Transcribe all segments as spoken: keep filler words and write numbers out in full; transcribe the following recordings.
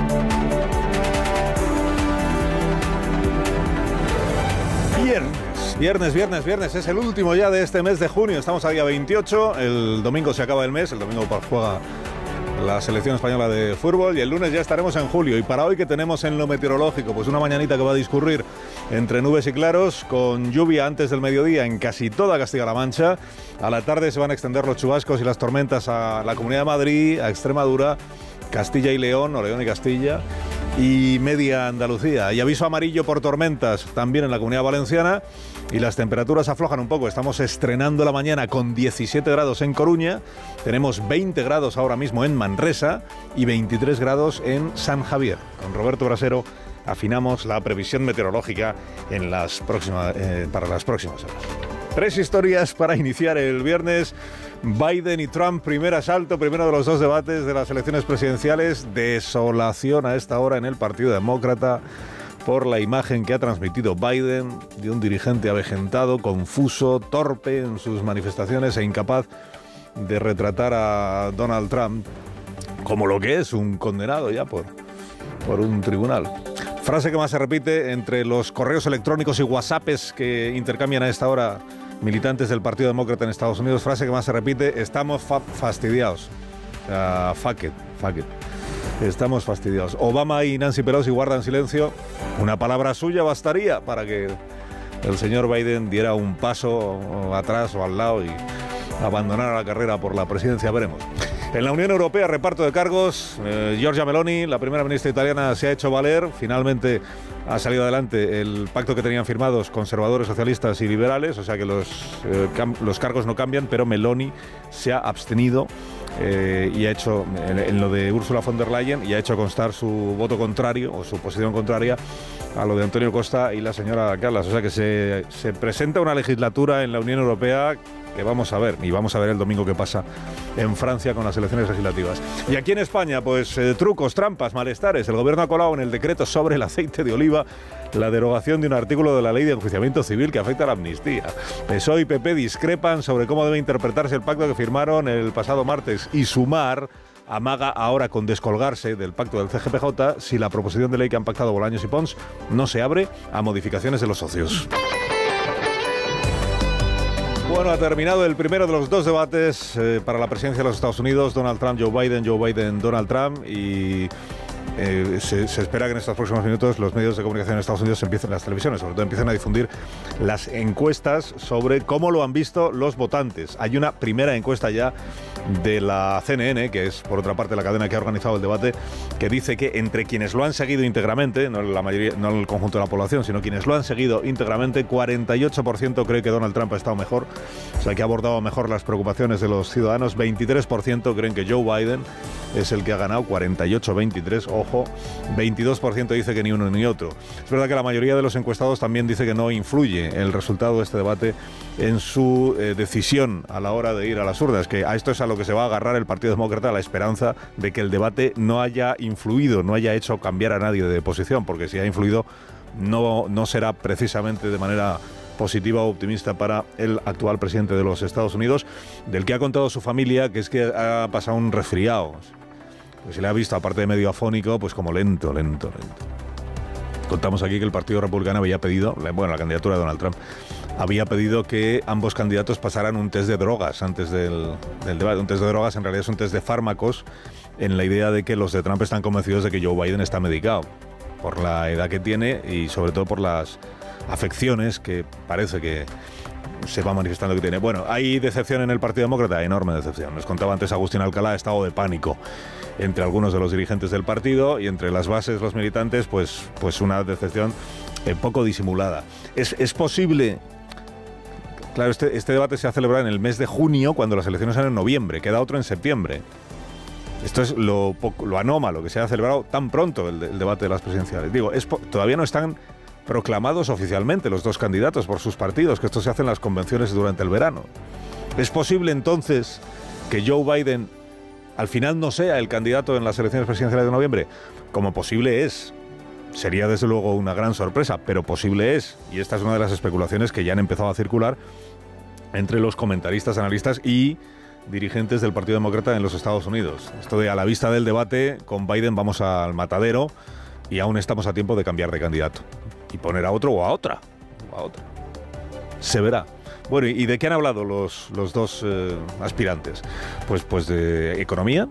Viernes, viernes, viernes, viernes. Es el último ya de este mes de junio. Estamos a día veintiocho. El domingo se acaba el mes. El domingo juega la selección española de fútbol y el lunes ya estaremos en julio. Y para hoy, ¿qué tenemos en lo meteorológico? Pues una mañanita que va a discurrir entre nubes y claros, con lluvia antes del mediodía en casi toda Castilla-La Mancha. A la tarde se van a extender los chubascos y las tormentas a la Comunidad de Madrid, a Extremadura, Castilla y León, o León y Castilla, y media Andalucía. Y aviso amarillo por tormentas también en la Comunidad Valenciana, y las temperaturas aflojan un poco. Estamos estrenando la mañana con diecisiete grados en Coruña, tenemos veinte grados ahora mismo en Manresa y veintitrés grados en San Javier. Con Roberto Brasero afinamos la previsión meteorológica en las próximas, eh, para las próximas horas. Tres historias para iniciar el viernes. Biden y Trump, primer asalto, primero de los dos debates de las elecciones presidenciales. Desolación a esta hora en el Partido Demócrata por la imagen que ha transmitido Biden de un dirigente avejentado, confuso, torpe en sus manifestaciones e incapaz de retratar a Donald Trump como lo que es, un condenado ya por, por un tribunal. Frase que más se repite entre los correos electrónicos y WhatsApps que intercambian a esta hora militantes del Partido Demócrata en Estados Unidos. Frase que más se repite: estamos fa- fastidiados. O sea, fuck it, fuck it. Estamos fastidiados. Obama y Nancy Pelosi guardan silencio. Una palabra suya bastaría para que el señor Biden diera un paso atrás o al lado y abandonara la carrera por la presidencia. Veremos. En la Unión Europea, reparto de cargos. Eh, Giorgia Meloni, la primera ministra italiana, se ha hecho valer. Finalmente ha salido adelante el pacto que tenían firmados conservadores, socialistas y liberales. O sea que los, eh, cam- los cargos no cambian, pero Meloni se ha abstenido eh, y ha hecho, en, en lo de Ursula von der Leyen, y ha hecho constar su voto contrario o su posición contraria a lo de Antonio Costa y la señora Kallas. O sea que se, se presenta una legislatura en la Unión Europea que vamos a ver, y vamos a ver el domingo qué pasa en Francia con las elecciones legislativas. Y aquí en España, pues eh, trucos, trampas, malestares. El gobierno ha colado en el decreto sobre el aceite de oliva la derogación de un artículo de la ley de enjuiciamiento civil que afecta a la amnistía. P S O E y P P discrepan sobre cómo debe interpretarse el pacto que firmaron el pasado martes, y Sumar amaga ahora con descolgarse del pacto del C G P J si la proposición de ley que han pactado Bolaños y Pons no se abre a modificaciones de los socios. Bueno, ha terminado el primero de los dos debates eh, para la presidencia de los Estados Unidos. Donald Trump, Joe Biden, Joe Biden, Donald Trump. Y eh, se, se espera que en estos próximos minutos los medios de comunicación en Estados Unidos empiecen, las televisiones, sobre todo, empiecen a difundir las encuestas sobre cómo lo han visto los votantes. Hay una primera encuesta ya de la C N N, que es, por otra parte, la cadena que ha organizado el debate, que dice que entre quienes lo han seguido íntegramente, no la mayoría, no el conjunto de la población, sino quienes lo han seguido íntegramente, cuarenta y ocho por ciento cree que Donald Trump ha estado mejor, o sea, que ha abordado mejor las preocupaciones de los ciudadanos. veintitrés por ciento creen que Joe Biden es el que ha ganado, cuarenta y ocho a veintitrés, ojo, veintidós por ciento dice que ni uno ni otro. Es verdad que la mayoría de los encuestados también dice que no influye el resultado de este debate en su eh, decisión a la hora de ir a las urnas, que a esto es a lo que se va a agarrar el Partido Demócrata, la esperanza de que el debate no haya influido, no haya hecho cambiar a nadie de posición, porque si ha influido no, no será precisamente de manera positiva o optimista para el actual presidente de los Estados Unidos, del que ha contado su familia que es que ha pasado un resfriado. Pues se le ha visto, aparte de medio afónico, pues como lento, lento, lento. Contamos aquí que el Partido Republicano había pedido, bueno, la candidatura de Donald Trump, había pedido que ambos candidatos pasaran un test de drogas antes del, del debate. Un test de drogas en realidad es un test de fármacos, en la idea de que los de Trump están convencidos de que Joe Biden está medicado por la edad que tiene y sobre todo por las afecciones que parece que se va manifestando que tiene. Bueno, hay decepción en el Partido Demócrata, enorme decepción. Nos contaba antes Agustín Alcalá, estado de pánico entre algunos de los dirigentes del partido y entre las bases, los militantes, pues, pues una decepción eh, poco disimulada. Es, es posible... Claro, este, este debate se ha celebrado en el mes de junio, cuando las elecciones eran en noviembre, queda otro en septiembre. Esto es lo, lo anómalo, que se haya celebrado tan pronto el, el debate de las presidenciales. Digo, es, todavía no están proclamados oficialmente los dos candidatos por sus partidos, que esto se hace en las convenciones durante el verano. ¿Es posible entonces que Joe Biden al final no sea el candidato en las elecciones presidenciales de noviembre? Como posible es. Sería desde luego una gran sorpresa, pero posible es. Y esta es una de las especulaciones que ya han empezado a circular entre los comentaristas, analistas y dirigentes del Partido Demócrata en los Estados Unidos. Esto de a la vista del debate, con Biden vamos al matadero y aún estamos a tiempo de cambiar de candidato y poner a otro o a otra. O a otra. Se verá. Bueno, ¿y de qué han hablado los, los dos eh, aspirantes? Pues, pues de economía,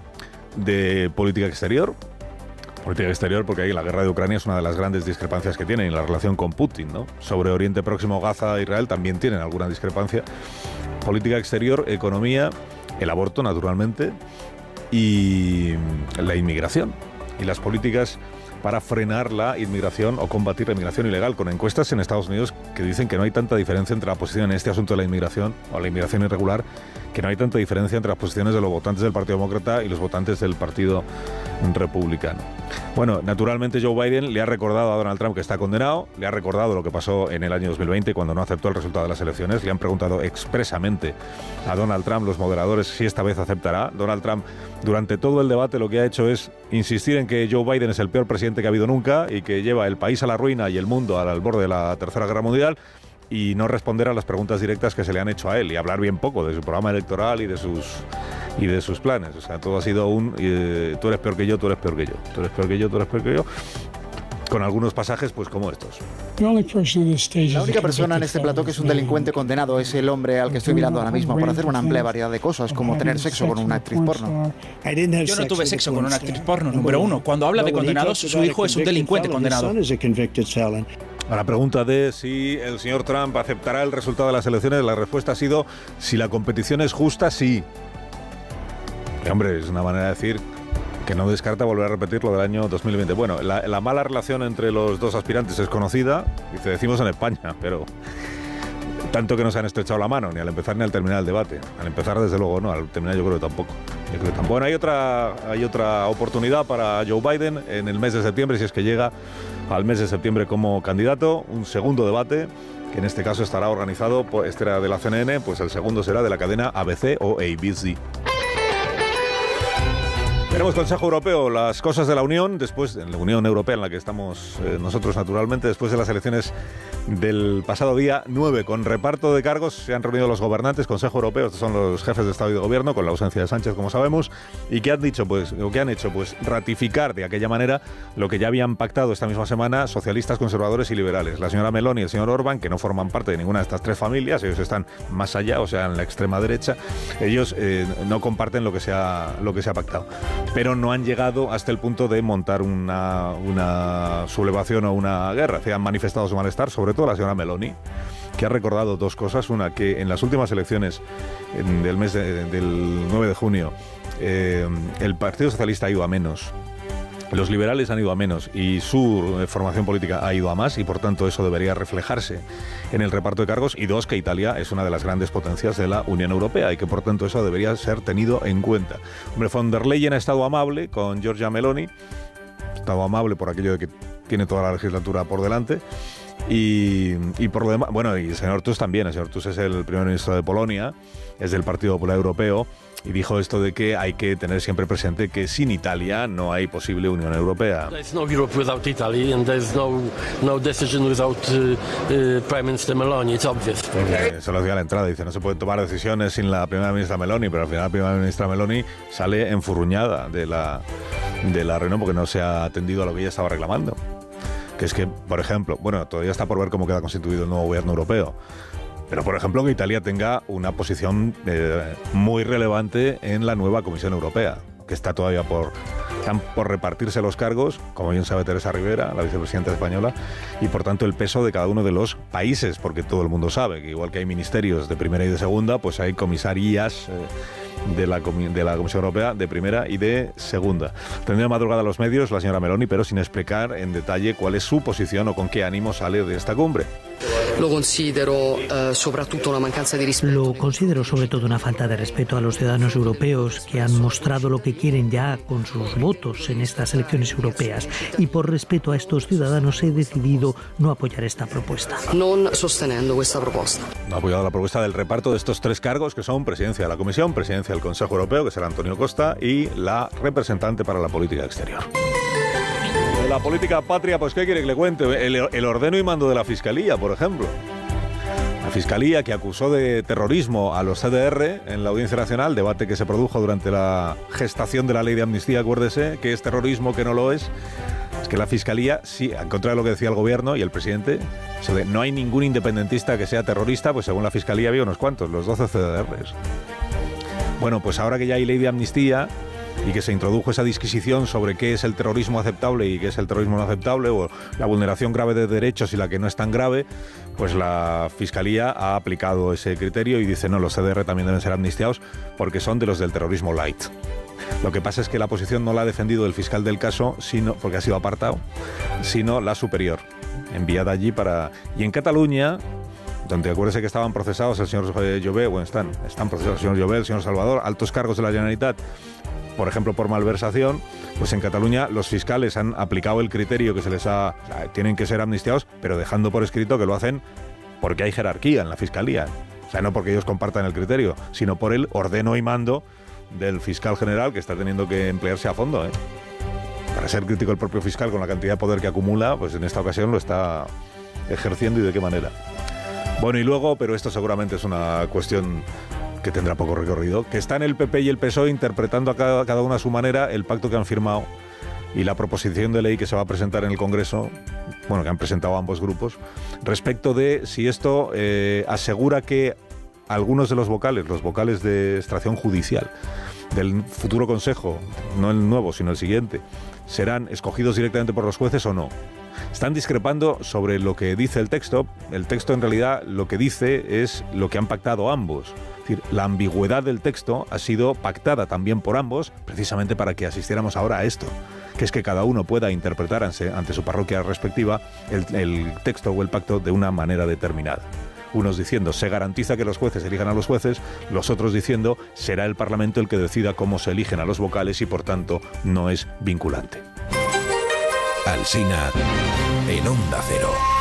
de política exterior. Política exterior porque ahí la guerra de Ucrania es una de las grandes discrepancias que tienen, y la relación con Putin, ¿no? Sobre Oriente Próximo, Gaza, Israel también tienen alguna discrepancia. Política exterior, economía, el aborto, naturalmente, y la inmigración. Y las políticas para frenar la inmigración o combatir la inmigración ilegal, con encuestas en Estados Unidos que dicen que no hay tanta diferencia entre la posición en este asunto de la inmigración o la inmigración irregular, que no hay tanta diferencia entre las posiciones de los votantes del Partido Demócrata y los votantes del Partido Republicano. Bueno, naturalmente Joe Biden le ha recordado a Donald Trump que está condenado, le ha recordado lo que pasó en el año dos mil veinte cuando no aceptó el resultado de las elecciones, le han preguntado expresamente a Donald Trump, los moderadores, si esta vez aceptará. Donald Trump, durante todo el debate, lo que ha hecho es insistir en que Joe Biden es el peor presidente que ha habido nunca y que lleva el país a la ruina y el mundo al borde de la Tercera Guerra Mundial, y no responder a las preguntas directas que se le han hecho a él y hablar bien poco de su programa electoral y de sus y de sus planes. O sea, todo ha sido un eh, tú eres peor que yo, tú eres peor que yo, tú eres peor que yo, tú eres peor que yo, con algunos pasajes pues como estos. La única persona en este plató que es un delincuente condenado es el hombre al que estoy mirando ahora mismo por hacer una amplia variedad de cosas, como tener sexo con una actriz porno. Yo no tuve sexo con una actriz porno, número uno. Cuando habla de condenados, su hijo es un delincuente condenado. A la pregunta de si el señor Trump aceptará el resultado de las elecciones, la respuesta ha sido: si la competición es justa, sí. Y, hombre, es una manera de decir que no descarta volver a repetir lo del año dos mil veinte. Bueno, la, la mala relación entre los dos aspirantes es conocida, y te decimos en España, pero tanto que no se han estrechado la mano, ni al empezar ni al terminar el debate. Al empezar, desde luego, no, al terminar yo creo que tampoco. Yo creo que tampoco. Bueno, hay otra, hay otra oportunidad para Joe Biden en el mes de septiembre, si es que llega al mes de septiembre como candidato, un segundo debate, que en este caso estará organizado, por, este era de la C N N, pues el segundo será de la cadena A B C o A B C. Tenemos Consejo Europeo, las cosas de la Unión, después de la Unión Europea en la que estamos eh, nosotros naturalmente, después de las elecciones del pasado día nueve, con reparto de cargos, se han reunido los gobernantes, Consejo Europeo, estos son los jefes de Estado y de Gobierno, con la ausencia de Sánchez, como sabemos, y que han dicho, pues, lo que han hecho, pues, ratificar de aquella manera lo que ya habían pactado esta misma semana socialistas, conservadores y liberales. La señora Meloni y el señor Orbán, que no forman parte de ninguna de estas tres familias, ellos están más allá, o sea, en la extrema derecha, ellos eh, no comparten lo que se ha, lo que se ha pactado. Pero no han llegado hasta el punto de montar una, una sublevación o una guerra. Se han manifestado su malestar, sobre todo la señora Meloni, que ha recordado dos cosas. Una, que en las últimas elecciones en, del mes de, del nueve de junio, eh, el Partido Socialista ha ido a menos, los liberales han ido a menos y su eh, formación política ha ido a más, y por tanto eso debería reflejarse en el reparto de cargos. Y dos, que Italia es una de las grandes potencias de la Unión Europea y que por tanto eso debería ser tenido en cuenta. Hombre, von der Leyen ha estado amable con Giorgia Meloni, ha estado amable por aquello de que tiene toda la legislatura por delante. Y, y por lo demás, bueno, y el señor Tusk también. El señor Tusk es el primer ministro de Polonia, es del Partido Popular Europeo, y dijo esto de que hay que tener siempre presente que sin Italia no hay posible Unión Europea. There's no Europe without Italy, and there's no no decision without uh, uh, Prime Minister Meloni. It's obvious. Porque se lo decía a la entrada, dice, no se pueden tomar decisiones sin la primera ministra Meloni, pero al final la primera ministra Meloni sale enfurruñada de la de la reunión porque no se ha atendido a lo que ella estaba reclamando. Que es que, por ejemplo, bueno, todavía está por ver cómo queda constituido el nuevo gobierno europeo, pero, por ejemplo, que Italia tenga una posición eh, muy relevante en la nueva Comisión Europea, que está todavía por, están por repartirse los cargos, como bien sabe Teresa Rivera, la vicepresidenta española, y, por tanto, el peso de cada uno de los países, porque todo el mundo sabe que igual que hay ministerios de primera y de segunda, pues hay comisarías eh, de la, de la Comisión Europea de primera y de segunda. Tendría madrugada a los medios la señora Meloni, pero sin explicar en detalle cuál es su posición o con qué ánimo sale de esta cumbre. Lo considero eh, soprattutto una mancanza di rispetto. Lo considero sobre todo una falta de respeto a los ciudadanos europeos que han mostrado lo que quieren ya con sus votos en estas elecciones europeas, y por respeto a estos ciudadanos he decidido no apoyar esta propuesta. Non sostenendo questa proposta. No ha apoyado la propuesta del reparto de estos tres cargos, que son presidencia de la Comisión, presidencia del Consejo Europeo, que será Antonio Costa, y la representante para la política exterior. De la política patria, pues ¿qué quiere que le cuente? El, el ordeno y mando de la Fiscalía, por ejemplo. La Fiscalía, que acusó de terrorismo a los C D R en la Audiencia Nacional, debate que se produjo durante la gestación de la ley de amnistía, acuérdese, que es terrorismo, que no lo es. Es que la Fiscalía, sí, en contra de lo que decía el Gobierno y el presidente, eso de no hay ningún independentista que sea terrorista, pues según la Fiscalía había unos cuantos, los doce C D Rs. Bueno, pues ahora que ya hay ley de amnistía y que se introdujo esa disquisición sobre qué es el terrorismo aceptable y qué es el terrorismo no aceptable, o la vulneración grave de derechos y la que no es tan grave, pues la Fiscalía ha aplicado ese criterio y dice, no, los C D R también deben ser amnistiados porque son de los del terrorismo light. Lo que pasa es que la posición no la ha defendido el fiscal del caso, sino porque ha sido apartado, sino la superior, enviada allí para... Y en Cataluña, donde acuérdese que estaban procesados el señor Llobet, bueno, están, están procesados el señor Llobet, el señor Salvador, altos cargos de la Generalitat, por ejemplo, por malversación, pues en Cataluña los fiscales han aplicado el criterio que se les ha... O sea, tienen que ser amnistiados, pero dejando por escrito que lo hacen porque hay jerarquía en la Fiscalía. O sea, no porque ellos compartan el criterio, sino por el ordeno y mando del fiscal general, que está teniendo que emplearse a fondo, ¿eh? Para ser crítico el propio fiscal con la cantidad de poder que acumula, pues en esta ocasión lo está ejerciendo y de qué manera. Bueno, y luego, pero esto seguramente es una cuestión que tendrá poco recorrido, que están el P P y el P S O E interpretando a cada, cada uno a su manera el pacto que han firmado y la proposición de ley que se va a presentar en el Congreso, bueno, que han presentado ambos grupos, respecto de si esto eh, asegura que algunos de los vocales, los vocales de extracción judicial del futuro Consejo, no el nuevo, sino el siguiente, serán escogidos directamente por los jueces o no. Están discrepando sobre lo que dice el texto. El texto en realidad lo que dice es lo que han pactado ambos. Es decir, la ambigüedad del texto ha sido pactada también por ambos, precisamente para que asistiéramos ahora a esto, que es que cada uno pueda interpretar ante, ante su parroquia respectiva el, el texto o el pacto de una manera determinada. Unos diciendo, se garantiza que los jueces elijan a los jueces, los otros diciendo, será el Parlamento el que decida cómo se eligen a los vocales y por tanto no es vinculante. Alsina en Onda Cero.